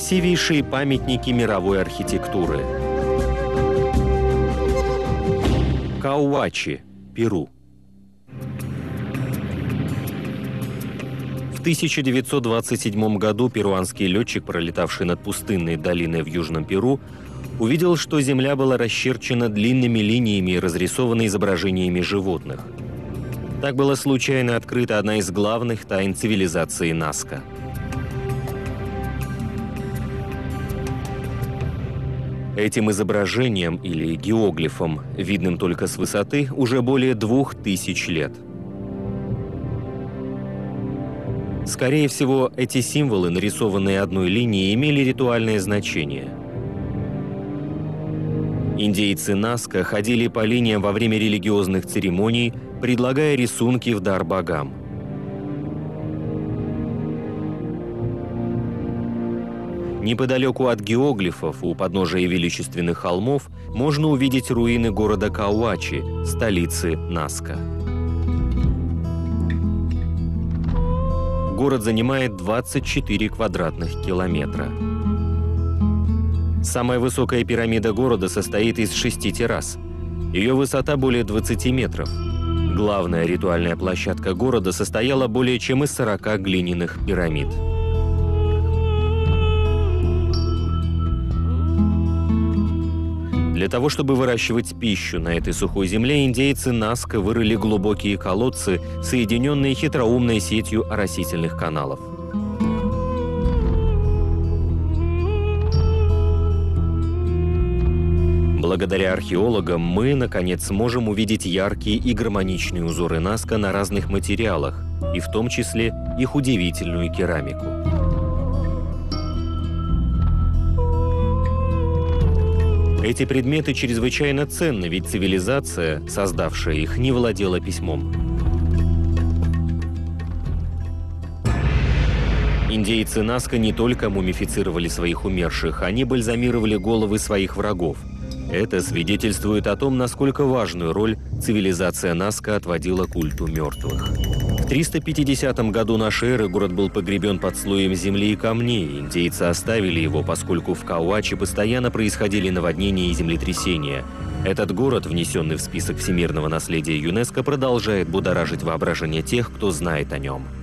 красивейшие памятники мировой архитектуры. Кауачи, Перу. В 1927 году перуанский летчик, пролетавший над пустынной долиной в Южном Перу, увидел, что земля была расчерчена длинными линиями и разрисована изображениями животных. Так была случайно открыта одна из главных тайн цивилизации Назка. Этим изображением или геоглифом, видным только с высоты, уже более 2000 лет. Скорее всего, эти символы, нарисованные одной линией, имели ритуальное значение. Индейцы Назка ходили по линиям во время религиозных церемоний, предлагая рисунки в дар богам. Неподалеку от геоглифов, у подножия величественных холмов, можно увидеть руины города Кауачи, столицы Назка. Город занимает 24 квадратных километра. Самая высокая пирамида города состоит из 6 террас. Ее высота более 20 метров. Главная ритуальная площадка города состояла более чем из 40 глиняных пирамид. Для того, чтобы выращивать пищу на этой сухой земле, индейцы Назка вырыли глубокие колодцы, соединенные хитроумной сетью оросительных каналов. Благодаря археологам мы, наконец, сможем увидеть яркие и гармоничные узоры Назка на разных материалах, и в том числе их удивительную керамику. Эти предметы чрезвычайно ценны, ведь цивилизация, создавшая их, не владела письмом. Индейцы Назка не только мумифицировали своих умерших, они бальзамировали головы своих врагов. Это свидетельствует о том, насколько важную роль цивилизация Назка отводила культу мертвых. В 350 году нашей эры город был погребен под слоем земли и камней. Индейцы оставили его, поскольку в Кауачи постоянно происходили наводнения и землетрясения. Этот город, внесенный в список всемирного наследия ЮНЕСКО, продолжает будоражить воображение тех, кто знает о нем.